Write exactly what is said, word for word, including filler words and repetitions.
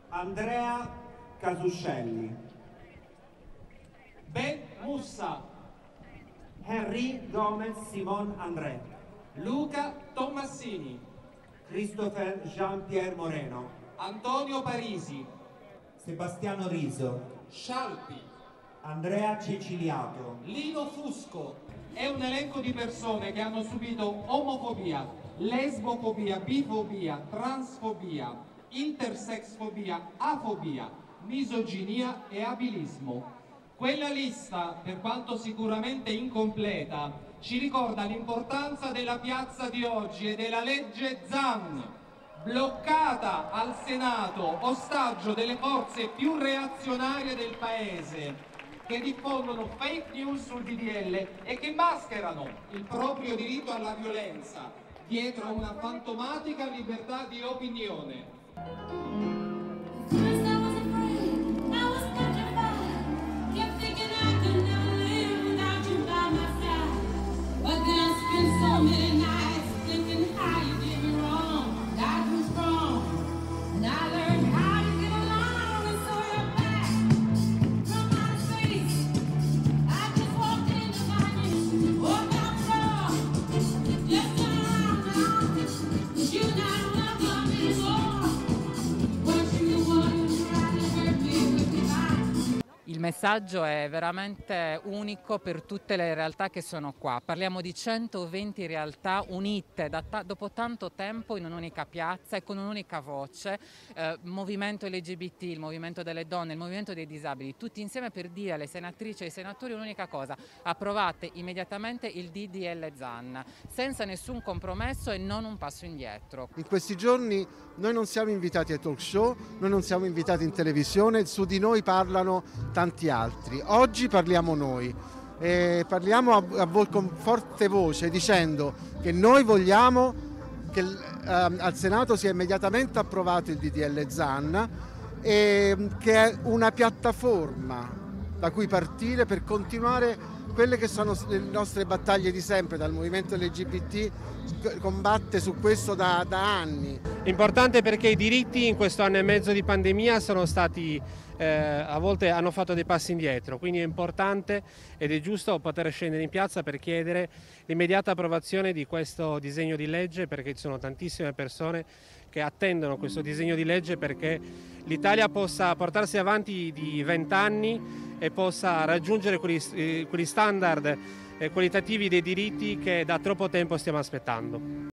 Andrea Casuscelli, Ben Mussa, Henry Gomez Simon André, Luca Tommasini, Christopher Jean-Pierre Moreno, Antonio Parisi, Sebastiano Riso, Scialpi, Andrea Ceciliato, Lino Fusco. È un elenco di persone che hanno subito omofobia, lesbofobia, bifobia, transfobia, intersexfobia, afobia, misoginia e abilismo. Quella lista, per quanto sicuramente incompleta, ci ricorda l'importanza della piazza di oggi e della legge Zan, bloccata al Senato, ostaggio delle forze più reazionarie del Paese, che diffondono fake news sul D D L e che mascherano il proprio diritto alla violenza dietro a una fantomatica libertà di opinione. Il messaggio è veramente unico per tutte le realtà che sono qua. Parliamo di centoventi realtà unite da ta- dopo tanto tempo in un'unica piazza e con un'unica voce, eh, movimento L G B T, il movimento delle donne, il movimento dei disabili, tutti insieme per dire alle senatrici e ai senatori un'unica cosa: approvate immediatamente il D D L Zan, senza nessun compromesso e non un passo indietro. In questi giorni noi non siamo invitati ai talk show, noi non siamo invitati in televisione, su di noi parlano tanti altri. Oggi parliamo noi e parliamo a, a voi con forte voce dicendo che noi vogliamo che ehm, al Senato sia immediatamente approvato il D D L Zan e che è una piattaforma da cui partire per continuare quelle che sono le nostre battaglie di sempre. Dal movimento L G B T combatte su questo da, da anni. Importante perché i diritti in questo anno e mezzo di pandemia sono stati, eh, a volte hanno fatto dei passi indietro, quindi è importante ed è giusto poter scendere in piazza per chiedere l'immediata approvazione di questo disegno di legge, perché ci sono tantissime persone che attendono questo disegno di legge perché l'Italia possa portarsi avanti di vent'anni e possa raggiungere quegli, quegli standard qualitativi dei diritti che da troppo tempo stiamo aspettando.